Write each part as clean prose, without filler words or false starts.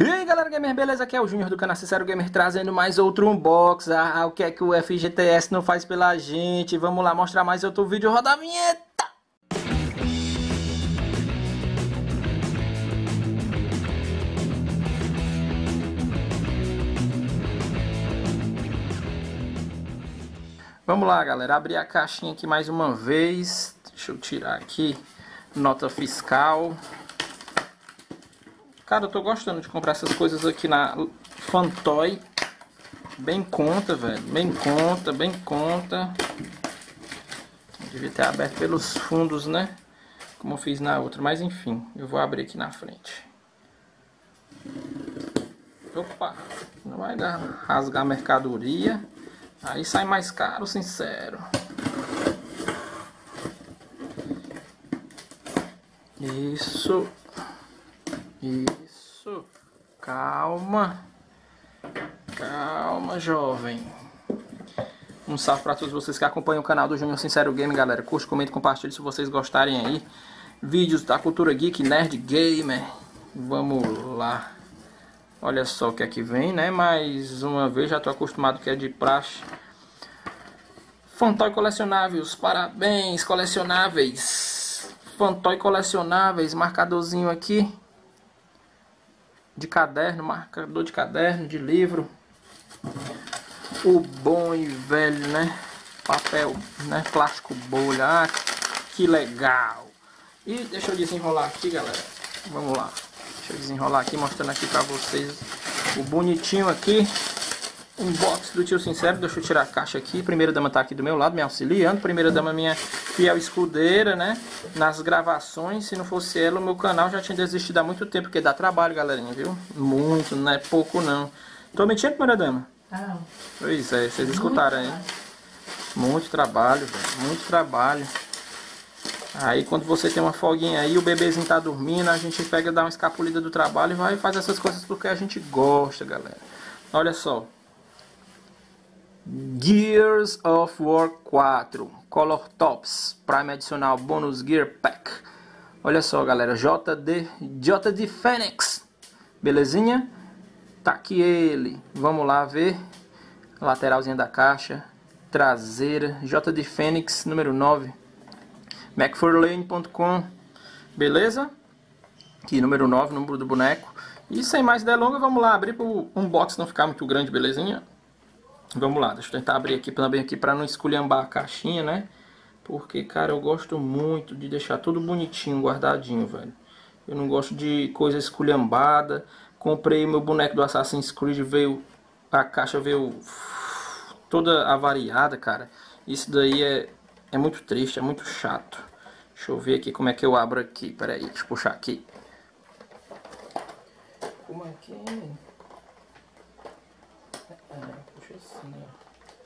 E aí galera gamer, beleza? Aqui é o Júnior do canal Sincero Gamer trazendo mais outro unbox. O que é que o FGTS não faz pela gente? Vamos lá mostrar mais outro vídeo, roda a vinheta! Vamos lá galera, abrir a caixinha aqui mais uma vez. Deixa eu tirar aqui, nota fiscal. Cara, eu tô gostando de comprar essas coisas aqui na Fantoy. Bem conta, velho. Bem conta, bem conta. Devia ter aberto pelos fundos, né? Como eu fiz na outra. Mas enfim, eu vou abrir aqui na frente. Opa! Não vai dar rasgar a mercadoria. Aí sai mais caro, sincero. Isso. Isso. Calma. Calma, jovem. Um salve para todos vocês que acompanham o canal do Júnior Sincero Game, galera. Curte, comente, compartilhe se vocês gostarem aí. Vídeos da cultura geek, nerd gamer. Vamos lá. Olha só o que é que vem, né? Mais uma vez, já tô acostumado que é de praxe. Fantoy colecionáveis, parabéns, colecionáveis. Fantoy colecionáveis, marcadorzinho aqui. De caderno, marcador de caderno, de livro. O bom e velho, né? Papel, né? Plástico bolha. Ah, que legal. E deixa eu desenrolar aqui, galera. Vamos lá. Deixa eu desenrolar aqui, mostrando aqui pra vocês o bonitinho aqui. Unbox do Tio Sincero. Deixa eu tirar a caixa aqui. Primeira dama tá aqui do meu lado, me auxiliando. Primeira dama minha fiel escudeira, né? Nas gravações. Se não fosse ela, o meu canal já tinha desistido há muito tempo. Porque dá trabalho, galerinha, viu? Muito, não é pouco não. Tô mentindo, primeira dama? Ah, pois é, vocês escutaram aí. Muito trabalho, velho. Muito trabalho. Aí quando você tem uma folguinha aí, o bebezinho tá dormindo, a gente pega, dá uma escapulida do trabalho e vai fazer essas coisas porque a gente gosta, galera. Olha só. Gears of War 4 Color Tops Prime Adicional Bonus Gear Pack. Olha só, galera, JD Phoenix. Belezinha? Tá aqui ele. Vamos lá ver. Lateralzinha da caixa. Traseira. JD Phoenix número 9. McFarlane.com. Beleza? Aqui número 9, número do boneco. E sem mais delongas, vamos lá abrir para o unboxing não ficar muito grande, belezinha? Vamos lá, deixa eu tentar abrir aqui também aqui para não esculhambar a caixinha, né? Porque, cara, eu gosto muito de deixar tudo bonitinho, guardadinho, velho. Eu não gosto de coisa esculhambada. Comprei meu boneco do Assassin's Creed, a caixa veio toda avariada, cara. Isso daí é muito triste, é muito chato. Deixa eu ver aqui como é que eu abro aqui. Pera aí, deixa eu puxar aqui. Como é que puxa assim, ó.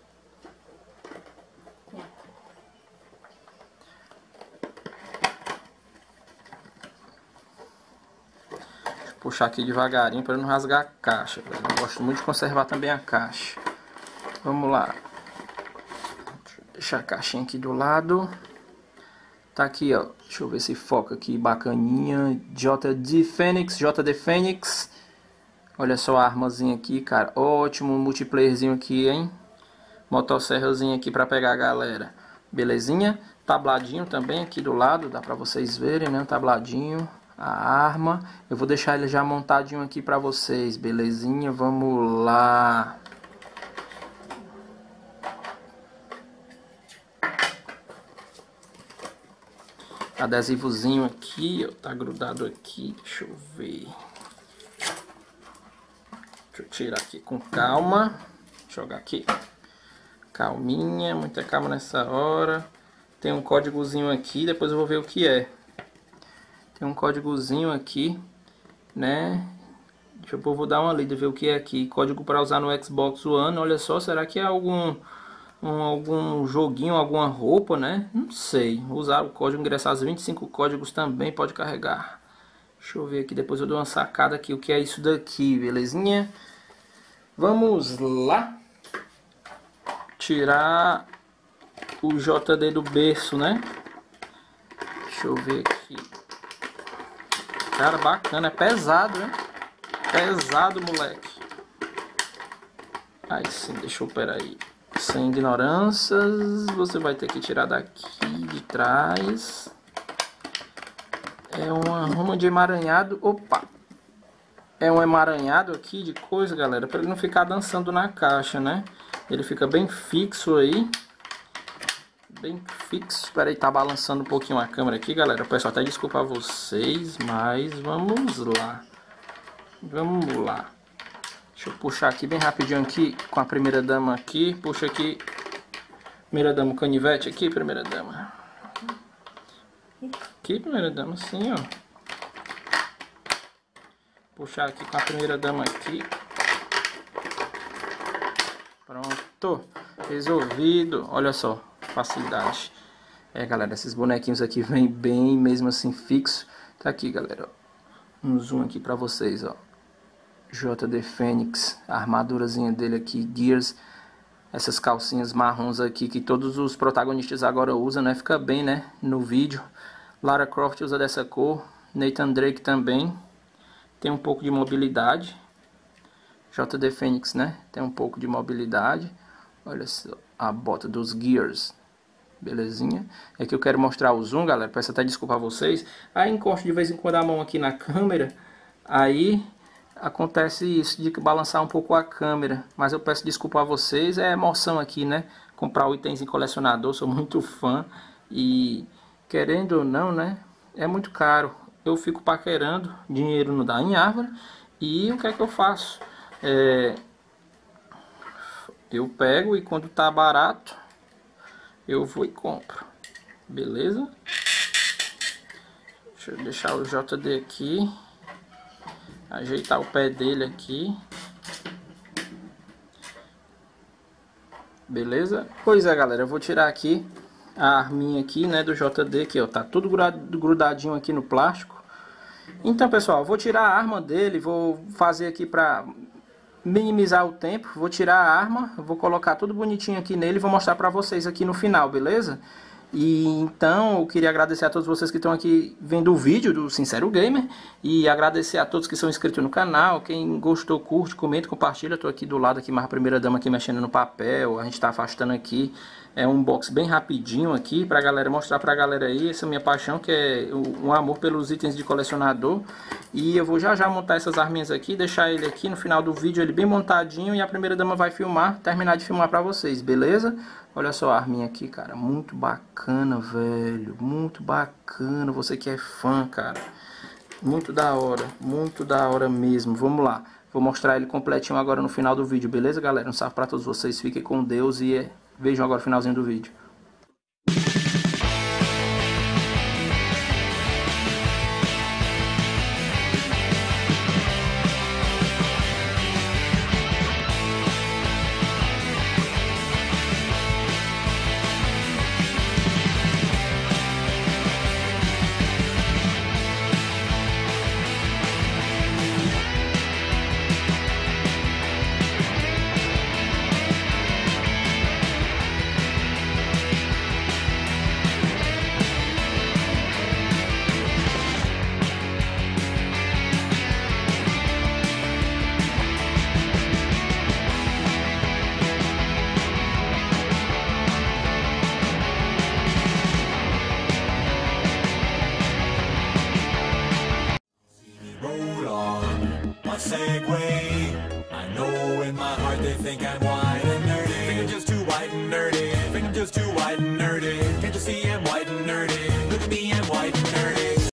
Puxar aqui devagarinho para não rasgar a caixa. Eu gosto muito de conservar também a caixa. Vamos lá. Deixa eu deixar a caixinha aqui do lado. Tá aqui, ó. Deixa eu ver se foca aqui, bacaninha. JD Phoenix. Olha só a armazinha aqui, cara. Ótimo multiplayerzinho aqui, hein? Motosserrazinha aqui para pegar a galera. Belezinha? Tabladinho também aqui do lado, dá para vocês verem, né? Tabladinho. A arma, eu vou deixar ele já montadinho aqui pra vocês, belezinha? Vamos lá. Adesivozinho aqui, ó, tá grudado aqui, deixa eu ver. Deixa eu tirar aqui com calma. Jogar aqui. Calminha, muita calma nessa hora. Tem um códigozinho aqui, depois eu vou ver o que é. Tem um códigozinho aqui, né? Deixa eu vou dar uma lida, ver o que é aqui. Código para usar no Xbox One. Olha só, será que é algum joguinho, alguma roupa, né? Não sei. Usar o código, ingressar os 25 códigos também pode carregar. Deixa eu ver aqui, depois eu dou uma sacada aqui o que é isso daqui, belezinha? Vamos lá. Tirar o JD do berço, né? Deixa eu ver aqui. Cara, bacana, é pesado, né? Pesado, moleque. Aí sim, deixa eu, peraí. Sem ignorâncias, você vai ter que tirar daqui de trás. É uma ruma de emaranhado. Opa! É um emaranhado aqui de coisa, galera, para ele não ficar dançando na caixa, né? Ele fica bem fixo aí. Bem fixo. Espera aí, tá balançando um pouquinho a câmera aqui, galera. Pessoal, até desculpa vocês, mas vamos lá. Vamos lá. Deixa eu puxar aqui bem rapidinho aqui com a primeira dama aqui. Puxa aqui. Primeira dama, canivete aqui, primeira dama. Aqui, primeira dama, assim, ó. Puxar aqui com a primeira dama aqui. Pronto. Resolvido. Olha só, facilidade. Galera, esses bonequinhos aqui vêm bem mesmo assim fixo. Tá aqui, galera. Um zoom aqui pra vocês, ó. JD Fênix, a armadurazinha dele aqui, Gears, essas calcinhas marrons aqui que todos os protagonistas agora usam, né? Fica bem, né? No vídeo. Lara Croft usa dessa cor, Nathan Drake também. Tem um pouco de mobilidade. JD Fênix, né? Tem um pouco de mobilidade. Olha só a bota dos Gears. Belezinha. É que eu quero mostrar o zoom, galera. Peço até desculpa a vocês. Aí encosto de vez em quando a mão aqui na câmera. Aí acontece isso, de balançar um pouco a câmera. Mas eu peço desculpa a vocês. É emoção aqui, né? Comprar itens em colecionador. Sou muito fã. E querendo ou não, né? É muito caro. Eu fico paquerando. Dinheiro não dá em árvore. E o que é que eu faço? Eu pego e quando tá barato, eu vou e compro. Beleza? Deixa eu deixar o JD aqui. Ajeitar o pé dele aqui. Beleza? Pois é, galera, eu vou tirar aqui a arminha aqui, né, do JD aqui, ó, tá tudo grudadinho aqui no plástico. Então, pessoal, eu vou tirar a arma dele, vou fazer aqui pra minimizar o tempo. Vou tirar a arma, vou colocar tudo bonitinho aqui nele e vou mostrar pra vocês aqui no final, beleza? E então eu queria agradecer a todos vocês que estão aqui vendo o vídeo do Sincero Gamer. E agradecer a todos que são inscritos no canal. Quem gostou, curte, comenta, compartilha. Estou aqui do lado aqui, mais a primeira dama aqui mexendo no papel. A gente está afastando aqui. É um unboxing bem rapidinho aqui pra galera, mostrar pra galera aí essa minha paixão, que é um amor pelos itens de colecionador. E eu vou já montar essas arminhas aqui, deixar ele aqui no final do vídeo, ele bem montadinho. E a primeira dama vai filmar, terminar de filmar pra vocês, beleza? Olha só a arminha aqui, cara, muito bacana, velho, muito bacana. Você que é fã, cara, muito da hora mesmo. Vamos lá, vou mostrar ele completinho agora no final do vídeo, beleza, galera? Um salve pra todos vocês, fiquem com Deus e vejam agora o finalzinho do vídeo. Segway. I know in my heart they think I'm white and nerdy. Think I'm just too white and nerdy. Think I'm just too white and nerdy.